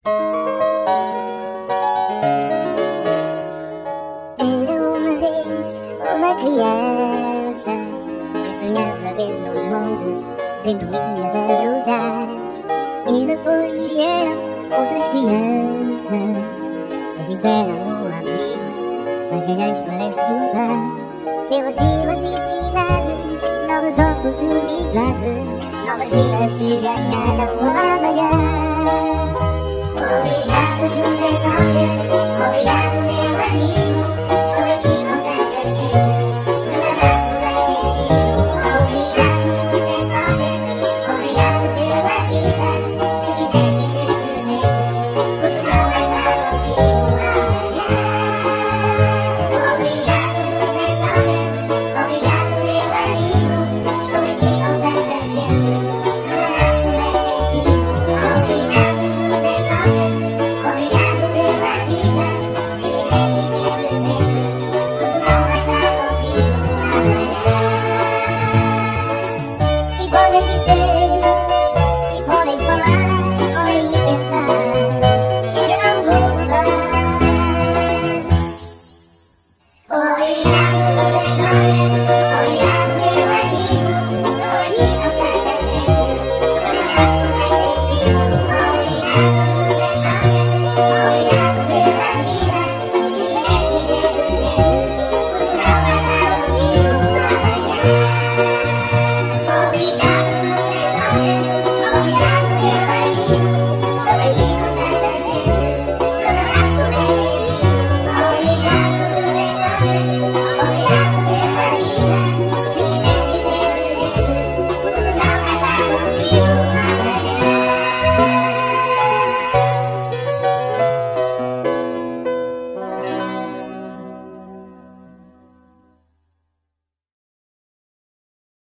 Era uma vez uma criança que sonhava ver nos montes ventoinhas a rodar. E depois vieram outras crianças que fizeram um amigo magalhães para estudar. Pelas vilas e cidades, novas oportunidades, novas vidas se ganharam pela manhã.